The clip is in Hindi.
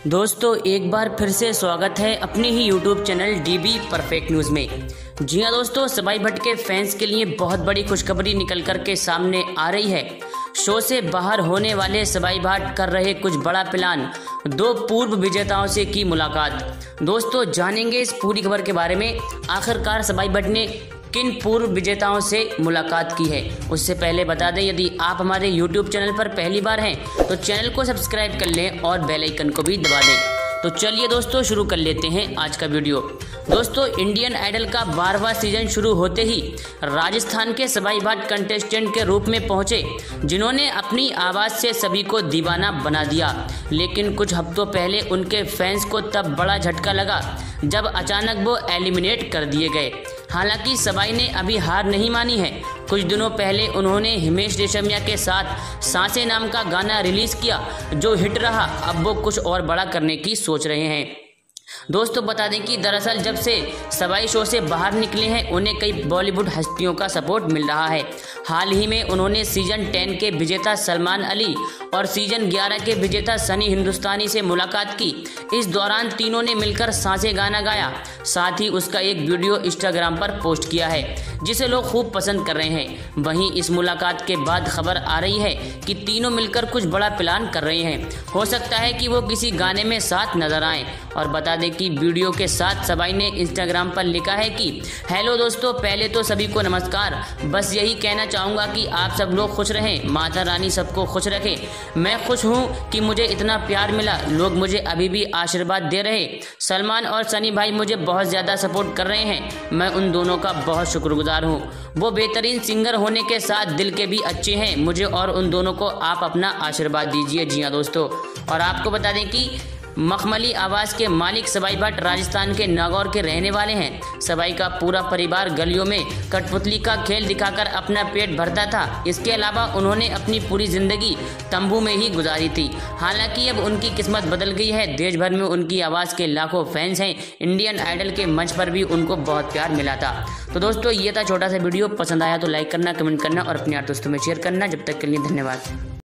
दोस्तों एक बार फिर से स्वागत है अपने ही YouTube channel DB perfect news में। जी हाँ दोस्तों, सबाई भट्ट के फैंस के लिए बहुत बड़ी खुशखबरी निकल कर के सामने आ रही है। शो से बाहर होने वाले सबाई भट्ट कर रहे कुछ बड़ा प्लान। दो पूर्व विजेताओं से की मुलाकात। दोस्तों जानेंगे इस पूरी खबर के बारे में, आखिरकार सबाई भट्ट ने किन पूर्व विजेताओं से मुलाकात की है। उससे पहले बता दें, यदि आप हमारे YouTube चैनल पर पहली बार हैं तो चैनल को सब्सक्राइब कर लें और बेल आइकन को भी दबा दें। तो चलिए दोस्तों शुरू कर लेते हैं आज का वीडियो। दोस्तों इंडियन आइडल का 12वां सीजन शुरू होते ही राजस्थान के सबाई भट्ट कंटेस्टेंट के रूप में पहुंचे, जिन्होंने अपनी आवाज़ से सभी को दीवाना बना दिया। लेकिन कुछ हफ्तों पहले उनके फैंस को तब बड़ा झटका लगा जब अचानक वो एलिमिनेट कर दिए गए। हालांकि सबाई ने अभी हार नहीं मानी है। कुछ दिनों पहले उन्होंने हिमेश रेशमिया के साथ सांसें नाम का गाना रिलीज किया, जो हिट रहा। अब वो कुछ और बड़ा करने की सोच रहे हैं। दोस्तों बता दें कि दरअसल जब से सबाई शो से बाहर निकले हैं, उन्हें कई बॉलीवुड हस्तियों का सपोर्ट मिल रहा है। हाल ही में उन्होंने सीजन 10 के विजेता सलमान अली और सीजन 11 के विजेता सनी हिंदुस्तानी से मुलाकात की। इस दौरान तीनों ने मिलकर सांसें गाना गाया। साथ ही उसका एक वीडियो इंस्टाग्राम पर पोस्ट किया है, जिसे लोग खूब पसंद कर रहे हैं। वहीं इस मुलाकात के बाद खबर आ रही है कि तीनों मिलकर कुछ बड़ा प्लान कर रहे हैं। हो सकता है कि वो किसी गाने में साथ नजर आएं। और बता दें कि वीडियो के साथ सबाई ने इंस्टाग्राम पर लिखा है कि हेलो दोस्तों, पहले तो सभी को नमस्कार। बस यही कहना चाहूँगा कि आप सब लोग खुश रहें, माता रानी सबको खुश रखे। मैं खुश हूँ कि मुझे इतना प्यार मिला, लोग मुझे अभी भी आशीर्वाद दे रहे। सलमान और सनी भाई मुझे बहुत ज़्यादा सपोर्ट कर रहे हैं, मैं उन दोनों का बहुत शुक्रगुजार हूँ। वो बेहतरीन सिंगर होने के साथ दिल के भी अच्छे हैं। मुझे और उन दोनों को आप अपना आशीर्वाद दीजिए। जी हाँ दोस्तों, और आपको बता दें कि मखमली आवाज़ के मालिक सबाई भट्ट राजस्थान के नागौर के रहने वाले हैं। सबाई का पूरा परिवार गलियों में कठपुतली का खेल दिखाकर अपना पेट भरता था। इसके अलावा उन्होंने अपनी पूरी ज़िंदगी तंबू में ही गुजारी थी। हालांकि अब उनकी किस्मत बदल गई है। देश भर में उनकी आवाज़ के लाखों फैंस हैं। इंडियन आइडल के मंच पर भी उनको बहुत प्यार मिला था। तो दोस्तों ये था छोटा सा वीडियो। पसंद आया तो लाइक करना, कमेंट करना और अपने यार दोस्तों में शेयर करना। जब तक के लिए धन्यवाद।